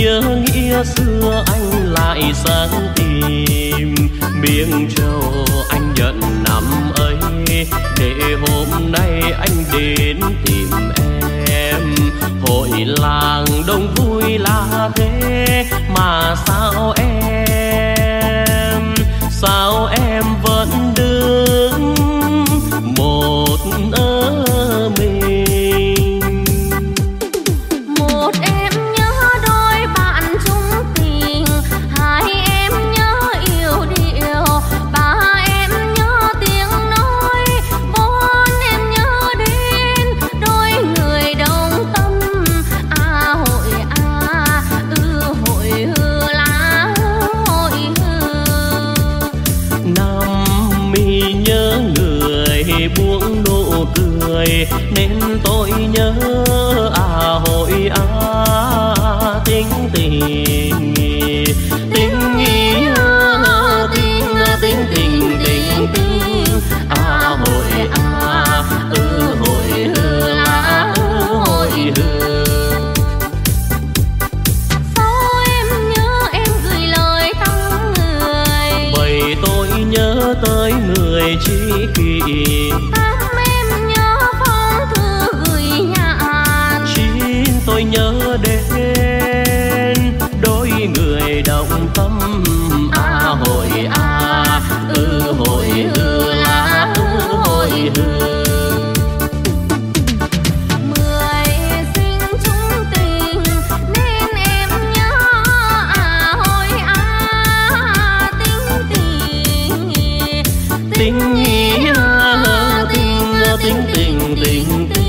nhớ nghĩa xưa anh lại sáng tìm. Miếng trầu anh nhận năm ấy, để hôm nay anh đến tìm em. Hội làng đông vui là thế, mà sao em vẫn đứng một mình. Một em nhớ đôi bạn chung tình, hai em nhớ yêu điệu, ba em nhớ tiếng nói, bốn em nhớ đến đôi người đồng tâm. Hội hội hư lá hội hư. Năm mi nhớ người buông nụ cười, nên tôi nhớ hội tình tình tình nghĩa tình tình tình tình hội hội hư lá hội hư. Sao em nhớ em gửi lời thăm người, Bởi tôi nhớ tới người tri kỷ. Tám em nhớ phong thư gửi nhạn, Chín tôi nhớ đến đôi người đồng tâm. Hội hội hư lá hội hư. mười sinh chung tình nên em nhớ hội tình tình Tình nghĩa tình tình tình tình tình.